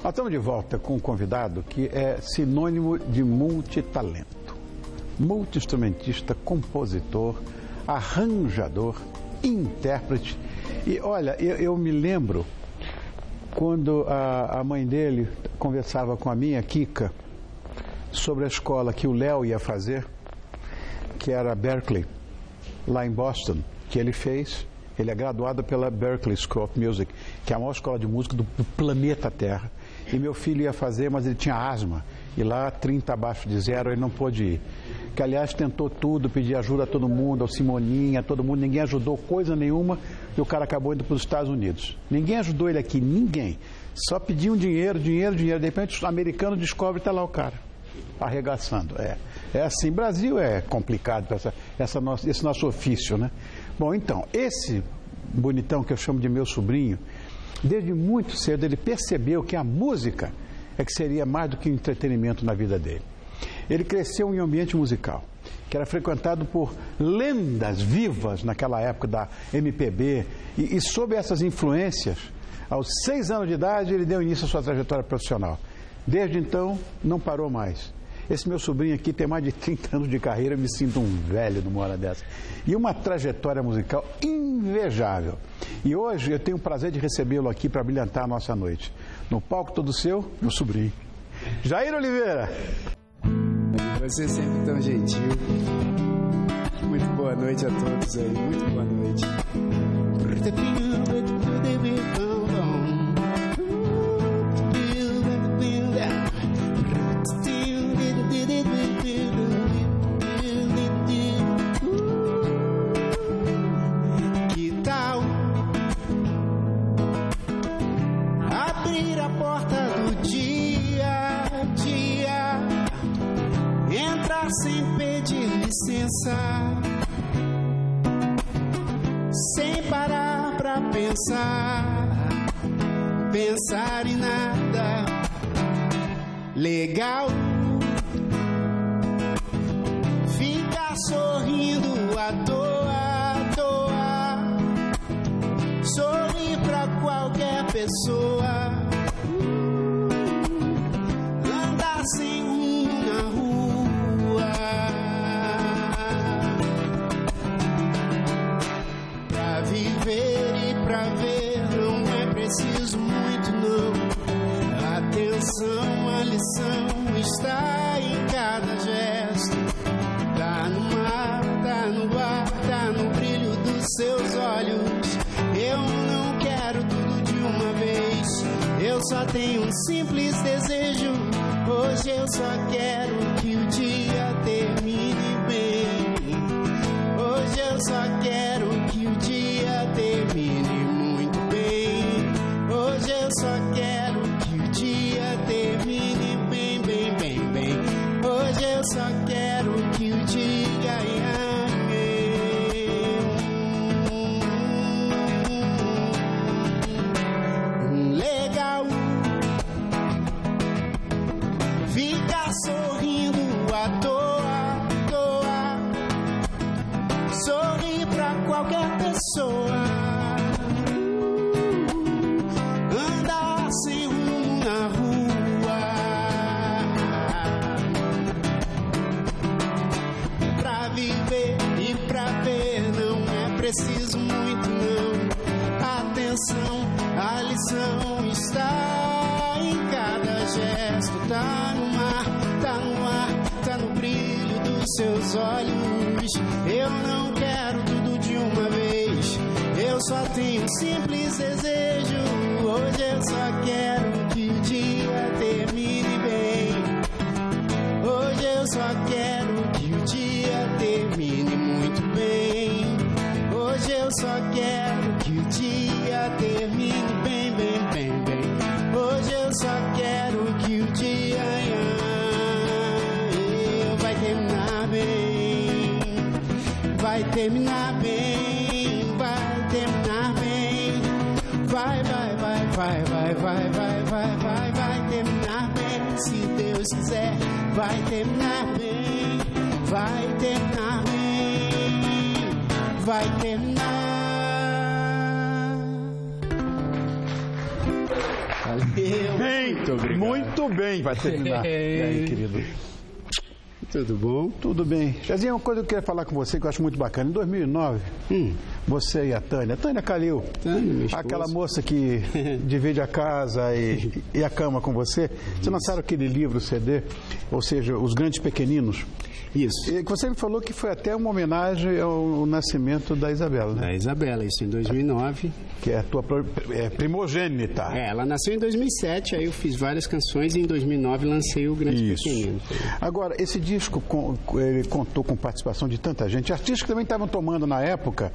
Nós estamos de volta com um convidado que é sinônimo de multitalento. Multi-instrumentista, compositor, arranjador, intérprete. E olha, eu me lembro quando a mãe dele conversava com a minha Kika sobre a escola que o Léo ia fazer, que era Berklee, lá em Boston, que ele fez. Ele é graduado pela Berklee School of Music, que é a maior escola de música do planeta Terra. E meu filho ia fazer, mas ele tinha asma. E lá, 30 abaixo de zero, ele não pôde ir. Que, aliás, tentou tudo, pedir ajuda a todo mundo, ao Simoninha, a todo mundo. Ninguém ajudou coisa nenhuma e o cara acabou indo para os Estados Unidos. Ninguém ajudou ele aqui, ninguém. Só pediam dinheiro. De repente, o americano descobre e está lá o cara, arregaçando. É assim. Brasil é complicado, esse nosso ofício, né? Bom, então, esse bonitão que eu chamo de meu sobrinho, desde muito cedo ele percebeu que a música é que seria mais do que um entretenimento na vida dele. Ele cresceu em um ambiente musical, que era frequentado por lendas vivas naquela época da MPB, e sob essas influências, aos 6 anos de idade, ele deu início à sua trajetória profissional. Desde então, não parou mais. Esse meu sobrinho aqui tem mais de 30 anos de carreira, eu me sinto um velho numa hora dessa. E uma trajetória musical invejável. E hoje eu tenho o prazer de recebê-lo aqui para brilhantar a nossa noite. No palco todo seu, meu sobrinho. Jair Oliveira. Você sempre tão gentil. Muito boa noite a todos aí. Muito boa noite. Que tal abrir a porta do dia a dia, entrar sem pedir licença, sem parar pra pensar em nada legal, ficar sorrindo à toa, sorrir pra qualquer pessoa, andar sem rumo na rua, pra viver e pra ver não é preciso muito não. Atenção, a lição está em cada gesto. Tá no mar, tá no ar, tá no brilho dos seus olhos. Eu não quero tudo de uma vez. Eu só tenho um simples desejo. Hoje eu só quero que o dia termine bem. Hoje eu só quero que o dia termine muito bem. Hoje eu só quero que o dia termine bem, bem, bem, bem. Hoje eu só quero que o dia legal. Ficar sorrindo à toa, sorrir pra qualquer pessoa, andar sem rumo na rua, pra viver e pra ver não é preciso muito não. Atenção, a lição está em cada gesto. Tá no mar, tá no ar, tá no brilho dos seus olhos. Eu não quero tudo de uma vez. Eu só tenho um simples desejo. Hoje eu só quero que o dia termine bem. Hoje eu só quero que o dia termine muito bem. Hoje eu só quero que o dia termine bem, bem, bem, bem. Hoje eu só quero que o dia vai terminar bem. Vai terminar bem, vai terminar bem. Vai, vai, vai, vai, vai, vai, vai, vai, vai, vai terminar bem. Se Deus quiser, vai terminar bem. Vai terminar bem. Vai terminar. Valeu. Bem, Muito obrigado. Muito bem, vai terminar. E aí, querido? Tudo bom? Tudo bem. Jazinho, uma coisa que eu queria falar com você que eu acho muito bacana. Em 2009, você e a Tânia Calil, aquela moça que divide a casa e a cama com você, vocês lançaram aquele livro, CD, ou seja, Os Grandes Pequeninos. Isso. E você me falou que foi até uma homenagem ao nascimento da Isabela, né? Da Isabela, isso em 2009. Que é a tua primogênita. Ela nasceu em 2007, aí eu fiz várias canções e em 2009 lancei o Grande Pequenino. Agora, esse disco ele contou com participação de tanta gente. Artistas que também estavam tomando na época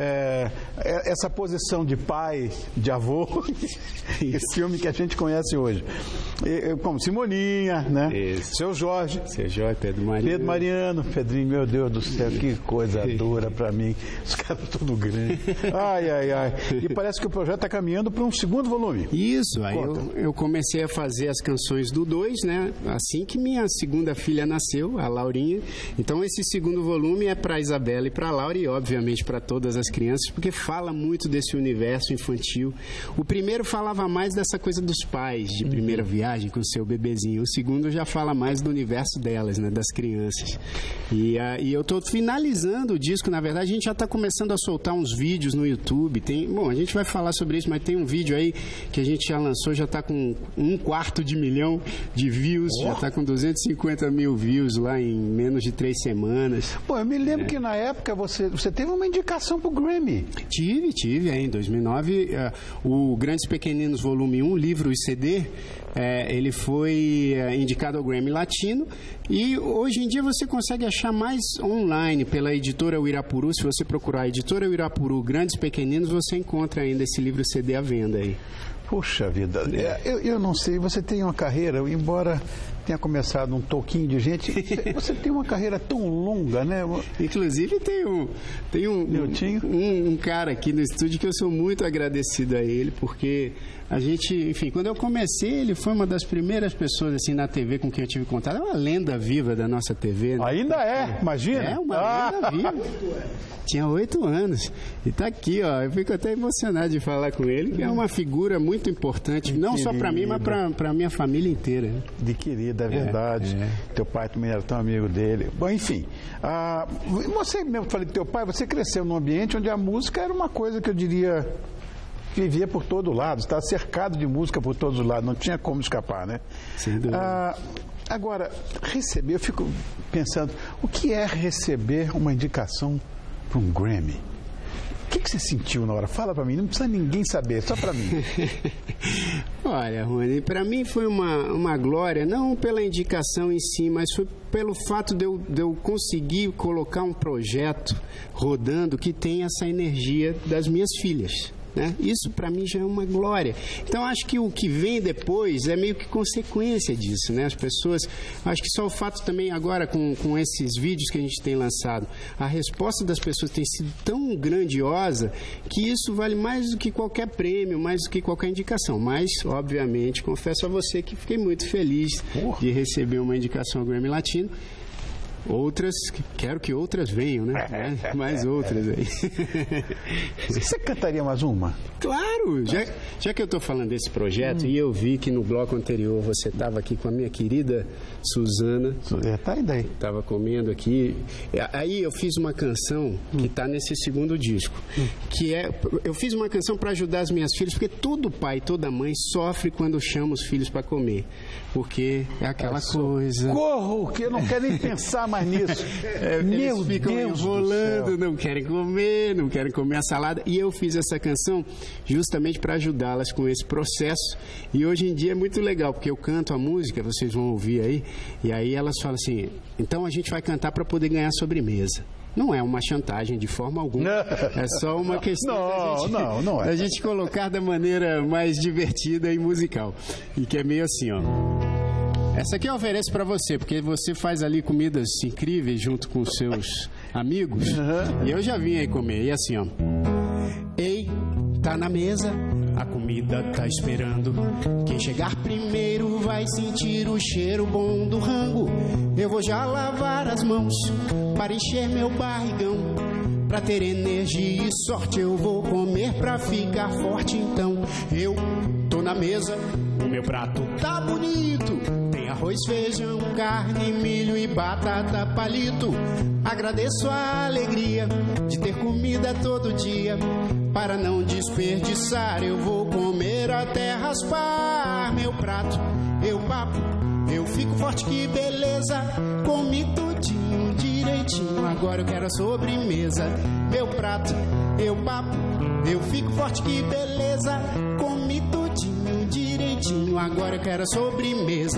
essa posição de pai, de avô, esse filme que a gente conhece hoje. Como Simoninha, né? Isso. Seu Jorge, Pedro Mariano, Pedrinho, meu Deus do céu, que coisa dura pra mim. Os caras tudo grandes. Ai. E parece que o projeto está caminhando para um segundo volume. Isso, aí eu comecei a fazer as canções do 2, né? Assim que minha segunda filha nasceu, a Laurinha. Então esse segundo volume é para a Isabela e para a Laura e obviamente para todas as crianças, porque fala muito desse universo infantil. O primeiro falava mais dessa coisa dos pais, de primeira viagem com o seu bebezinho. O segundo já fala mais do universo delas, né? Das crianças. E eu estou finalizando o disco, na verdade a gente já está começando a soltar uns vídeos no YouTube. Bom, a gente vai falar sobre isso, mas tem um vídeo aí que a gente já lançou, já está com 250 mil de views, já está com 250 mil views lá em menos de 3 semanas. Pô, eu me lembro que na época você teve uma indicação pro Grammy. Tive, em 2009, o Grandes Pequeninos Volume 1, livro e CD, ele foi indicado ao Grammy Latino e hoje em dia você consegue achar mais online pela editora Uirapuru. Se você procurar a editora Uirapuru Grandes Pequeninos, você encontra ainda esse livro CD à venda aí. Puxa vida, eu não sei, você tem uma carreira, embora tenha começado um toquinho de gente, você tem uma carreira tão longa, né? Inclusive tem um cara aqui no estúdio que eu sou muito agradecido a ele, porque a gente, enfim, quando eu comecei, ele foi uma das primeiras pessoas assim na TV com quem eu tive contato. É uma lenda viva da nossa TV, né? Ainda imagina? É uma lenda viva. Tinha 8 anos. E tá aqui, ó. Eu fico até emocionado de falar com ele, que é uma figura muito importante, não só para mim, mas para a minha família inteira. De querida, é verdade. Teu pai também era tão amigo dele. Bom, enfim. Você mesmo, falei que teu pai, você cresceu num ambiente onde a música era uma coisa que eu diria vivia por todo lado, estava cercado de música por todos os lados, não tinha como escapar, né? Sem dúvida. Agora, receber, eu fico pensando, o que é receber uma indicação para um Grammy? O que você sentiu na hora? Fala para mim, não precisa ninguém saber, só para mim. Olha, Rony, para mim foi uma glória, não pela indicação em si, mas foi pelo fato de eu conseguir colocar um projeto rodando que tem essa energia das minhas filhas. Né? Isso para mim já é uma glória. Então acho que o que vem depois é meio que consequência disso, né? As pessoas, acho que só o fato também agora com esses vídeos que a gente tem lançado, a resposta das pessoas tem sido tão grandiosa que isso vale mais do que qualquer prêmio, mais do que qualquer indicação. Mas, obviamente, confesso a você que fiquei muito feliz de receber uma indicação ao Grammy Latino. Outras, quero que outras venham, né? Mais outras aí. Você cantaria mais uma? Claro! Já que eu estou falando desse projeto, e eu vi que no bloco anterior você estava aqui com a minha querida Suzana. Tá aí daí. Estava comendo aqui. Aí eu fiz uma canção que está nesse segundo disco. Eu fiz uma canção para ajudar as minhas filhas, porque todo pai, toda mãe sofre quando chama os filhos para comer. Porque é aquela coisa... Corro, que eu não quero nem pensar mais nisso. Eles ficam enrolando, não querem comer a salada. E eu fiz essa canção justamente para ajudá-las com esse processo. E hoje em dia é muito legal, porque eu canto a música, vocês vão ouvir aí, e aí elas falam assim, então a gente vai cantar para poder ganhar sobremesa. Não é uma chantagem de forma alguma, é só uma questão da gente colocar da maneira mais divertida e musical. E que é meio assim, ó. Essa aqui eu ofereço pra você, porque você faz ali comidas incríveis junto com os seus amigos. E eu já vim aí comer. E assim, ó. Ei, tá na mesa, a comida tá esperando. Quem chegar primeiro vai sentir o cheiro bom do rango. Eu vou já lavar as mãos para encher meu barrigão. Pra ter energia e sorte eu vou comer pra ficar forte. Então eu tô na mesa, meu prato tá bonito. Tem arroz, feijão, carne, milho e batata palito. Agradeço a alegria de ter comida todo dia. Para não desperdiçar, eu vou comer até raspar. Meu prato, eu papo, eu fico forte, que beleza. Comi tudinho direitinho, agora eu quero a sobremesa. Meu prato, eu papo, eu fico forte, que beleza. Comi tudinho direitinho, agora eu quero a sobremesa.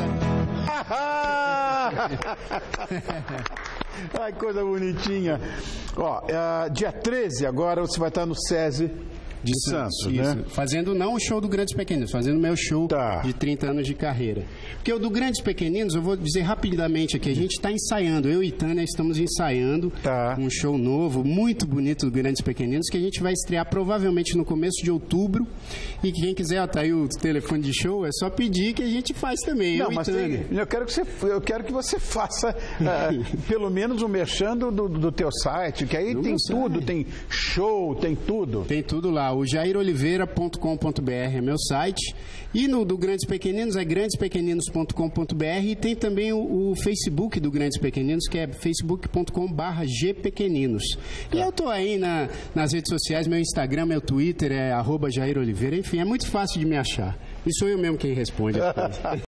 Ai, coisa bonitinha. Ó, dia 13 agora você vai estar no SESI de Santos, né? Fazendo não o show do Grandes Pequeninos, fazendo o meu show de 30 anos de carreira. Porque o do Grandes Pequeninos, eu vou dizer rapidamente aqui, a gente está ensaiando, eu e Tânia estamos ensaiando um show novo, muito bonito do Grandes Pequeninos, que a gente vai estrear provavelmente no começo de outubro. E quem quiser, tá aí o telefone de show, é só pedir que a gente faz também. Não, mas eu quero que você faça pelo menos um merchan do teu site, que aí tem tudo, tem show, tem tudo. Tem tudo lá. O jairoliveira.com.br é meu site. E no do Grandes Pequeninos é grandespequeninos.com.br. E tem também o Facebook do Grandes Pequeninos, que é facebook.com/gpequeninos. E eu tô aí nas redes sociais, meu Instagram, meu Twitter é @jairoliveira. Enfim, é muito fácil de me achar. E sou eu mesmo quem responde as coisas.